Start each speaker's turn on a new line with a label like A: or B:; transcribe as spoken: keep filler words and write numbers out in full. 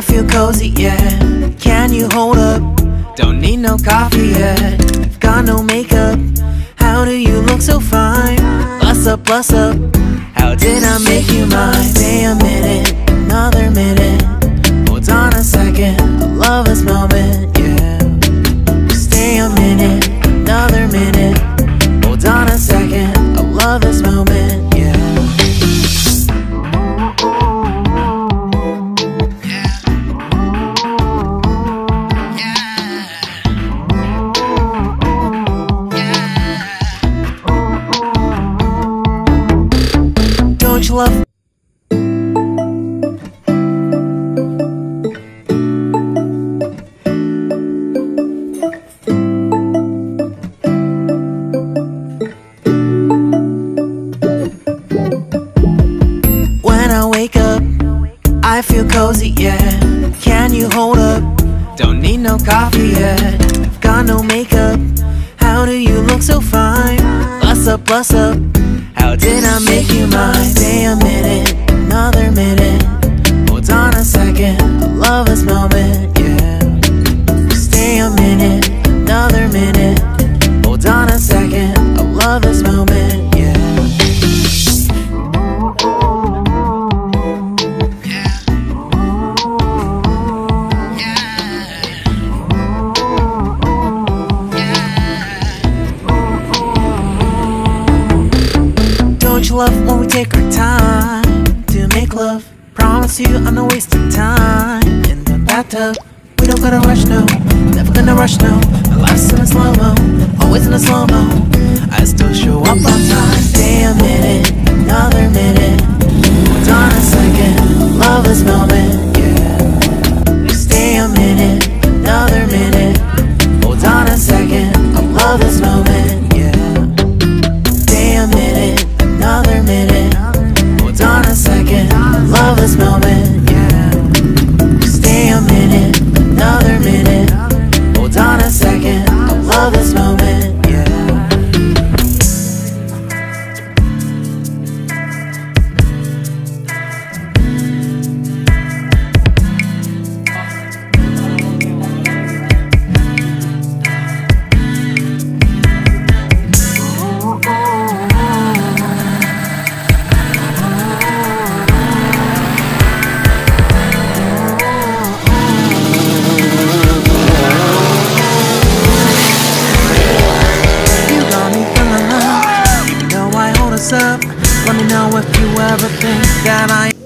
A: feel cozy, yeah. Can you hold up? Don't need no coffee yet. Got no makeup. How do you look so fine? Bust up, bust up. How did I make you mine? Stay a minute, another minute. Hold on a second, I love this moment, yeah. Stay a minute, another minute. Hold on a second, I love this moment, yeah. Don't you love when I wake up? I feel cozy, yeah. Can you hold up? Don't need no coffee yet. Got no makeup. How do you look so fine? Bust up, bust up. How did I make you mine? Stay a minute, another minute. Hold on a second, I love this moment, yeah. Stay a minute, another minute. Hold on a second, I love this moment, yeah. Don't you love when we take our time to make love? Promise you I'm not wasting time in the bathtub. We don't gotta rush, no. Never gonna rush, no. My life's in a slow-mo, always in a slow-mo. I still show up on time. Stay a minute, another minute. Hold on a second, love this moment, yeah. Stay a minute, another minute. Hold on a second, I love this moment, yeah. Stay a minute, another minute. Hold on a second, love this moment, yeah. Stay a minute, another minute. Hold on a second, I love this moment, yeah. Up. Let me know if you ever think that I